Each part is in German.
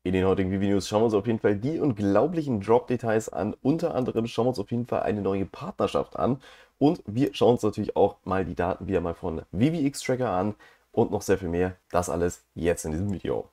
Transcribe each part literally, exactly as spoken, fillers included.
In den heutigen Video-News schauen wir uns auf jeden Fall die unglaublichen Drop-Details an. Unter anderem schauen wir uns auf jeden Fall eine neue Partnerschaft an. Und wir schauen uns natürlich auch mal die Daten wieder mal von V V X Tracker an und noch sehr viel mehr. Das alles jetzt in diesem Video.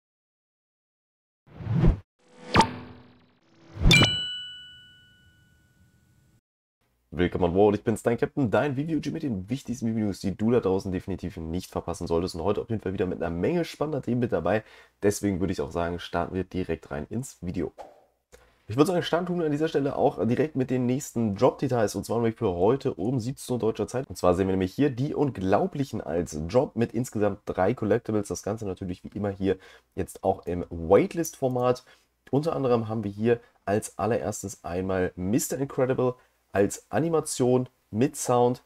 Willkommen an Bord, ich bin's, dein Captain, dein Video-G mit den wichtigsten Video-News, die du da draußen definitiv nicht verpassen solltest. Und heute auf jeden Fall wieder mit einer Menge spannender Themen mit dabei. Deswegen würde ich auch sagen, starten wir direkt rein ins Video. Ich würde sagen, starten tun wir an dieser Stelle auch direkt mit den nächsten Drop-Details. Und zwar nämlich für heute um siebzehn Uhr deutscher Zeit. Und zwar sehen wir nämlich hier die unglaublichen als Drop mit insgesamt drei Collectibles. Das Ganze natürlich wie immer hier jetzt auch im Waitlist-Format. Unter anderem haben wir hier als allererstes einmal Mister Incredible als Animation mit Sound.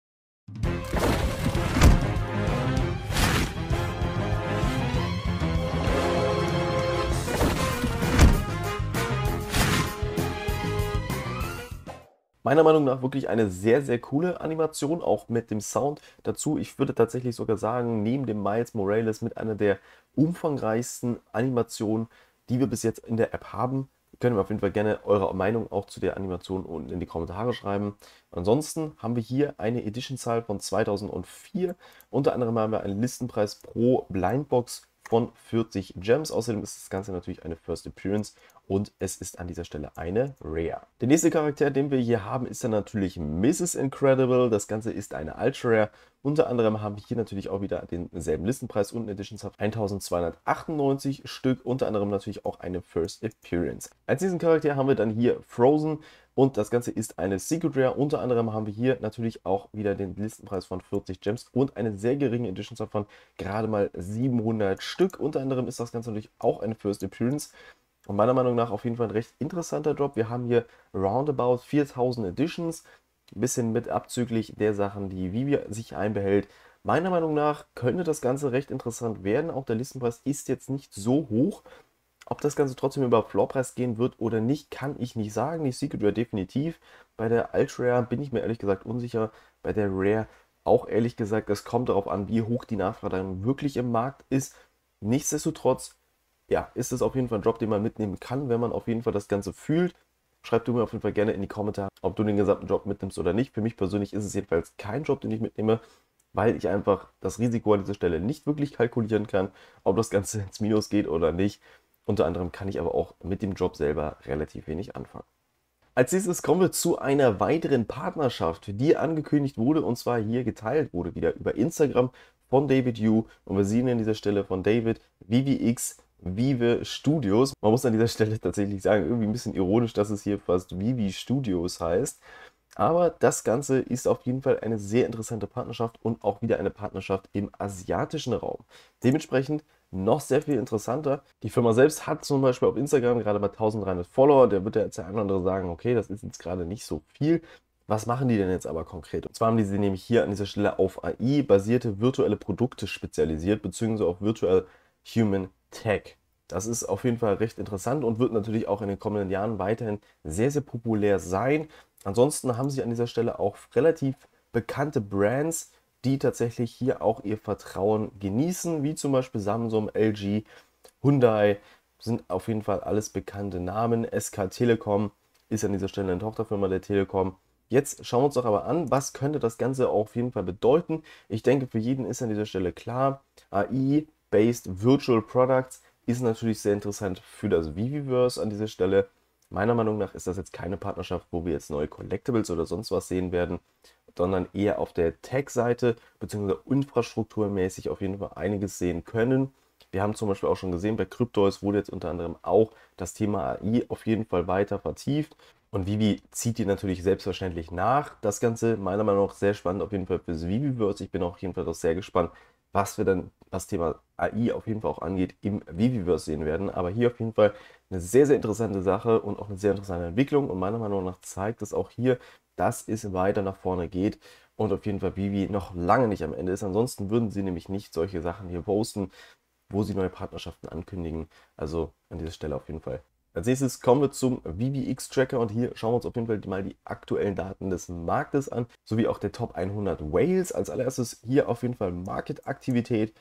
Meiner Meinung nach wirklich eine sehr, sehr coole Animation, auch mit dem Sound dazu. Ich würde tatsächlich sogar sagen, neben dem Miles Morales mit einer der umfangreichsten Animationen, die wir bis jetzt in der App haben. Könnt ihr auf jeden Fall gerne eure Meinung auch zu der Animation unten in die Kommentare schreiben. Ansonsten haben wir hier eine Edition-Zahl von zweitausendvier. Unter anderem haben wir einen Listenpreis pro Blindbox von vierzig Gems. Außerdem ist das Ganze natürlich eine First Appearance und es ist an dieser Stelle eine Rare. Der nächste Charakter, den wir hier haben, ist dann natürlich Misses Incredible. Das Ganze ist eine Ultra Rare. Unter anderem haben wir hier natürlich auch wieder denselben Listenpreis und Editions hat eintausendzweihundertachtundneunzig Stück. Unter anderem natürlich auch eine First Appearance. Als diesen Charakter haben wir dann hier Frozen. Und das Ganze ist eine Secret Rare. Unter anderem haben wir hier natürlich auch wieder den Listenpreis von vierzig Gems und eine sehr geringe Edition von gerade mal siebenhundert Stück. Unter anderem ist das Ganze natürlich auch eine First Appearance. Und meiner Meinung nach auf jeden Fall ein recht interessanter Drop. Wir haben hier roundabout viertausend Editions. Ein bisschen mit abzüglich der Sachen, die Vivi sich einbehält. Meiner Meinung nach könnte das Ganze recht interessant werden. Auch der Listenpreis ist jetzt nicht so hoch. Ob das Ganze trotzdem über Floorpreis gehen wird oder nicht, kann ich nicht sagen. Die Secret Rare definitiv. Bei der Ultra Rare bin ich mir ehrlich gesagt unsicher. Bei der Rare auch ehrlich gesagt, es kommt darauf an, wie hoch die Nachfrage dann wirklich im Markt ist. Nichtsdestotrotz, ja, ist es auf jeden Fall ein Drop, den man mitnehmen kann, wenn man auf jeden Fall das Ganze fühlt. Schreib du mir auf jeden Fall gerne in die Kommentare, ob du den gesamten Drop mitnimmst oder nicht. Für mich persönlich ist es jedenfalls kein Drop, den ich mitnehme, weil ich einfach das Risiko an dieser Stelle nicht wirklich kalkulieren kann, ob das Ganze ins Minus geht oder nicht. Unter anderem kann ich aber auch mit dem Job selber relativ wenig anfangen. Als nächstes kommen wir zu einer weiteren Partnerschaft, die angekündigt wurde und zwar hier geteilt wurde wieder über Instagram von David Yu. Und wir sehen an dieser Stelle von David V V X Vive Studios. Man muss an dieser Stelle tatsächlich sagen, irgendwie ein bisschen ironisch, dass es hier fast Vivi Studios heißt. Aber das Ganze ist auf jeden Fall eine sehr interessante Partnerschaft und auch wieder eine Partnerschaft im asiatischen Raum. Dementsprechend noch sehr viel interessanter. Die Firma selbst hat zum Beispiel auf Instagram gerade mal dreizehnhundert Follower. Der wird ja jetzt der eine oder andere sagen, okay, das ist jetzt gerade nicht so viel. Was machen die denn jetzt aber konkret? Und zwar haben die sich nämlich hier an dieser Stelle auf A I-basierte virtuelle Produkte spezialisiert, beziehungsweise auf Virtual Human Tech. Das ist auf jeden Fall recht interessant und wird natürlich auch in den kommenden Jahren weiterhin sehr, sehr populär sein. Ansonsten haben sie an dieser Stelle auch relativ bekannte Brands, die tatsächlich hier auch ihr Vertrauen genießen, wie zum Beispiel Samsung, L G, Hyundai, sind auf jeden Fall alles bekannte Namen. S K Telekom ist an dieser Stelle eine Tochterfirma der Telekom. Jetzt schauen wir uns doch aber an, was könnte das Ganze auf jeden Fall bedeuten. Ich denke, für jeden ist an dieser Stelle klar, A I-based Virtual Products ist natürlich sehr interessant für das Viviverse an dieser Stelle. Meiner Meinung nach ist das jetzt keine Partnerschaft, wo wir jetzt neue Collectibles oder sonst was sehen werden, sondern eher auf der Tech-Seite bzw. infrastrukturmäßig auf jeden Fall einiges sehen können. Wir haben zum Beispiel auch schon gesehen, bei Cryptoys wurde jetzt unter anderem auch das Thema A I auf jeden Fall weiter vertieft. Und Vivi zieht die natürlich selbstverständlich nach. Das Ganze meiner Meinung nach sehr spannend auf jeden Fall fürs Viviverse. Ich bin auf jeden Fall auch sehr gespannt, was wir dann, was Thema A I auf jeden Fall auch angeht, im Viviverse sehen werden. Aber hier auf jeden Fall eine sehr, sehr interessante Sache und auch eine sehr interessante Entwicklung. Und meiner Meinung nach zeigt es auch hier, dass es weiter nach vorne geht und auf jeden Fall Vivi noch lange nicht am Ende ist. Ansonsten würden sie nämlich nicht solche Sachen hier posten, wo sie neue Partnerschaften ankündigen. Also an dieser Stelle auf jeden Fall. Als nächstes kommen wir zum V V X Tracker und hier schauen wir uns auf jeden Fall mal die aktuellen Daten des Marktes an, sowie auch der Top hundert Whales. Als allererstes hier auf jeden Fall Market-Aktivität.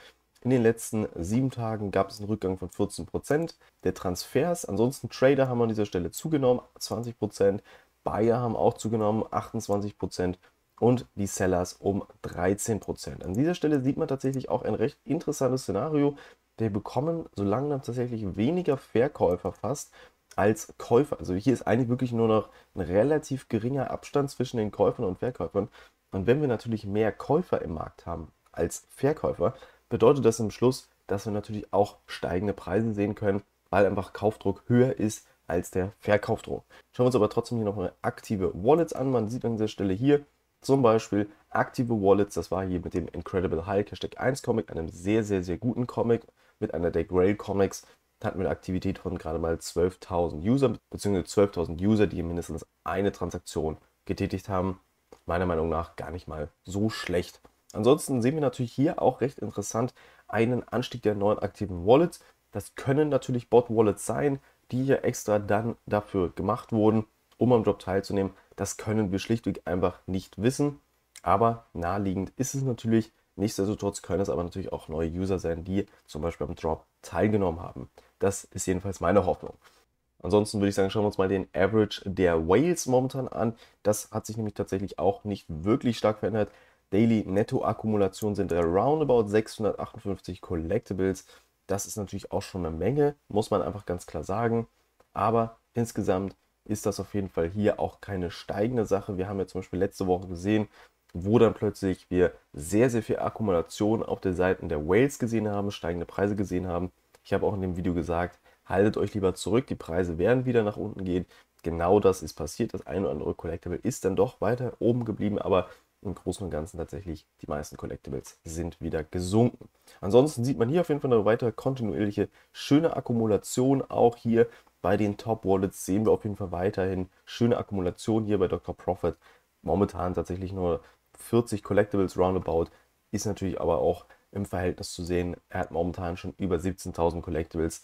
In den letzten sieben Tagen gab es einen Rückgang von vierzehn Prozent der Transfers. Ansonsten Trader haben an dieser Stelle zugenommen, zwanzig Prozent. Buyer haben auch zugenommen, achtundzwanzig Prozent. Und die Sellers um dreizehn Prozent. An dieser Stelle sieht man tatsächlich auch ein recht interessantes Szenario. Wir bekommen so langsam tatsächlich weniger Verkäufer fast als Käufer. Also hier ist eigentlich wirklich nur noch ein relativ geringer Abstand zwischen den Käufern und Verkäufern. Und wenn wir natürlich mehr Käufer im Markt haben als Verkäufer, bedeutet das im Schluss, dass wir natürlich auch steigende Preise sehen können, weil einfach Kaufdruck höher ist als der Verkaufsdruck. Schauen wir uns aber trotzdem hier nochmal aktive Wallets an. Man sieht an dieser Stelle hier zum Beispiel aktive Wallets. Das war hier mit dem Incredible Hulk Hashtag eins Comic, einem sehr, sehr, sehr guten Comic mit einer der Grail Comics. Da hatten wir eine Aktivität von gerade mal zwölftausend User, beziehungsweise zwölftausend User, die mindestens eine Transaktion getätigt haben. Meiner Meinung nach gar nicht mal so schlecht. Ansonsten sehen wir natürlich hier auch recht interessant einen Anstieg der neuen aktiven Wallets. Das können natürlich Bot-Wallets sein, die ja extra dann dafür gemacht wurden, um am Drop teilzunehmen. Das können wir schlichtweg einfach nicht wissen. Aber naheliegend ist es natürlich. Nichtsdestotrotz können es aber natürlich auch neue User sein, die zum Beispiel am Drop teilgenommen haben. Das ist jedenfalls meine Hoffnung. Ansonsten würde ich sagen, schauen wir uns mal den Average der Whales momentan an. Das hat sich nämlich tatsächlich auch nicht wirklich stark verändert. Daily Netto-Akkumulation sind roundabout sechshundertachtundfünfzig Collectibles. Das ist natürlich auch schon eine Menge, muss man einfach ganz klar sagen. Aber insgesamt ist das auf jeden Fall hier auch keine steigende Sache. Wir haben ja zum Beispiel letzte Woche gesehen, wo dann plötzlich wir sehr, sehr viel Akkumulation auf der Seite der Whales gesehen haben, steigende Preise gesehen haben. Ich habe auch in dem Video gesagt, haltet euch lieber zurück, die Preise werden wieder nach unten gehen. Genau das ist passiert. Das eine oder andere Collectible ist dann doch weiter oben geblieben, aber im Großen und Ganzen tatsächlich die meisten Collectibles sind wieder gesunken. Ansonsten sieht man hier auf jeden Fall eine weitere kontinuierliche schöne Akkumulation. Auch hier bei den Top Wallets sehen wir auf jeden Fall weiterhin schöne Akkumulation. Hier bei Doktor Profit momentan tatsächlich nur vierzig Collectibles roundabout, ist natürlich aber auch im Verhältnis zu sehen. Er hat momentan schon über siebzehntausend Collectibles.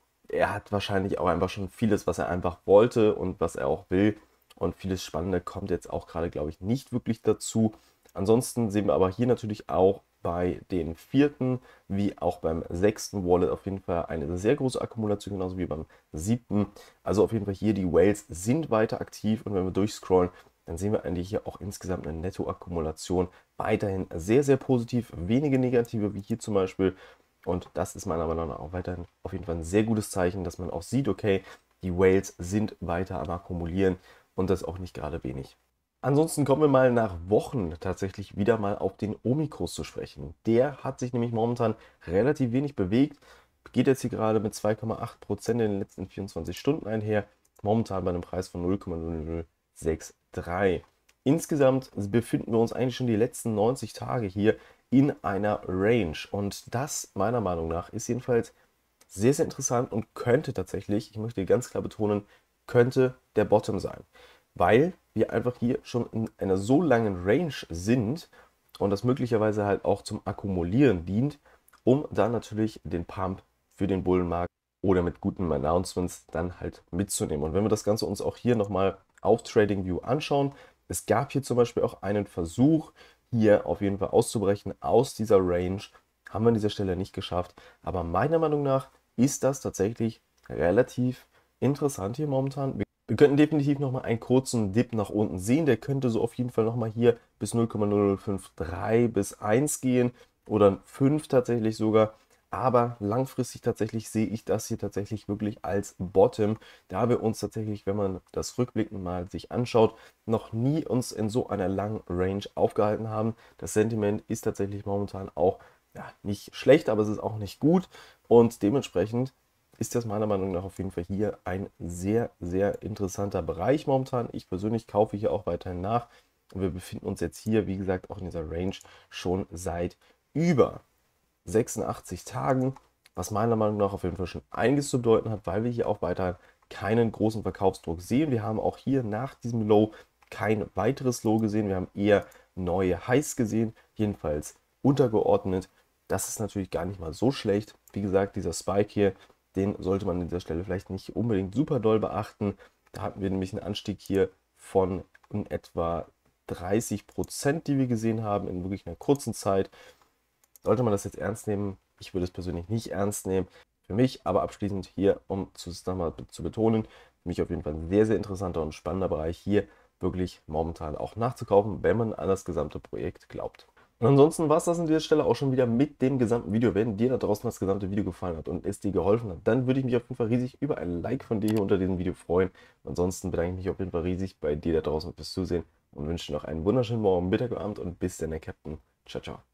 Er hat wahrscheinlich auch einfach schon vieles, was er einfach wollte und was er auch will. Und vieles Spannende kommt jetzt auch gerade, glaube ich, nicht wirklich dazu. Ansonsten sehen wir aber hier natürlich auch bei den vierten wie auch beim sechsten Wallet auf jeden Fall eine sehr große Akkumulation, genauso wie beim siebten. Also auf jeden Fall hier die Whales sind weiter aktiv und wenn wir durchscrollen, dann sehen wir eigentlich hier auch insgesamt eine Nettoakkumulation weiterhin sehr, sehr positiv, wenige negative wie hier zum Beispiel. Und das ist meiner Meinung nach auch weiterhin auf jeden Fall ein sehr gutes Zeichen, dass man auch sieht, okay, die Whales sind weiter am Akkumulieren und das auch nicht gerade wenig. Ansonsten kommen wir mal nach Wochen tatsächlich wieder mal auf den Omikron zu sprechen. Der hat sich nämlich momentan relativ wenig bewegt, geht jetzt hier gerade mit zwei Komma acht Prozent in den letzten vierundzwanzig Stunden einher, momentan bei einem Preis von null Komma null null sechs drei. Insgesamt befinden wir uns eigentlich schon die letzten neunzig Tage hier in einer Range und das meiner Meinung nach ist jedenfalls sehr, sehr interessant und könnte tatsächlich, ich möchte ganz klar betonen, könnte der Bottom sein, weil wir einfach hier schon in einer so langen Range sind und das möglicherweise halt auch zum Akkumulieren dient, um dann natürlich den Pump für den Bullenmarkt oder mit guten Announcements dann halt mitzunehmen. Und wenn wir das Ganze uns auch hier nochmal auf TradingView anschauen, es gab hier zum Beispiel auch einen Versuch, hier auf jeden Fall auszubrechen aus dieser Range, haben wir an dieser Stelle nicht geschafft, aber meiner Meinung nach ist das tatsächlich relativ interessant hier momentan. Wir, wir könnten definitiv nochmal einen kurzen Dip nach unten sehen, der könnte so auf jeden Fall nochmal hier bis null Komma null null fünf drei bis eins gehen oder fünf tatsächlich sogar. Aber langfristig tatsächlich sehe ich das hier tatsächlich wirklich als Bottom, da wir uns tatsächlich, wenn man das rückblickend mal sich anschaut, noch nie uns in so einer langen Range aufgehalten haben. Das Sentiment ist tatsächlich momentan auch ja, nicht schlecht, aber es ist auch nicht gut und dementsprechend ist das meiner Meinung nach auf jeden Fall hier ein sehr, sehr interessanter Bereich momentan. Ich persönlich kaufe hier auch weiterhin nach und wir befinden uns jetzt hier, wie gesagt, auch in dieser Range schon seit über sechsundachtzig Tagen, was meiner Meinung nach auf jeden Fall schon einiges zu bedeuten hat, weil wir hier auch weiter keinen großen Verkaufsdruck sehen. Wir haben auch hier nach diesem Low kein weiteres Low gesehen. Wir haben eher neue Highs gesehen, jedenfalls untergeordnet. Das ist natürlich gar nicht mal so schlecht. Wie gesagt, dieser Spike hier, den sollte man an dieser Stelle vielleicht nicht unbedingt super doll beachten. Da hatten wir nämlich einen Anstieg hier von in etwa dreißig Prozent, die wir gesehen haben in wirklich einer kurzen Zeit. Sollte man das jetzt ernst nehmen, Ich würde es persönlich nicht ernst nehmen. Für mich aber abschließend hier, um es nochmal zu betonen, für mich auf jeden Fall ein sehr, sehr interessanter und spannender Bereich hier wirklich momentan auch nachzukaufen, wenn man an das gesamte Projekt glaubt. Und ansonsten war es das an dieser Stelle auch schon wieder mit dem gesamten Video. Wenn dir da draußen das gesamte Video gefallen hat und es dir geholfen hat, dann würde ich mich auf jeden Fall riesig über ein Like von dir hier unter diesem Video freuen. Ansonsten bedanke ich mich auf jeden Fall riesig bei dir da draußen fürs Zusehen und wünsche dir noch einen wunderschönen Morgen, Mittag, Abend und bis dann, der Captain. Ciao, ciao.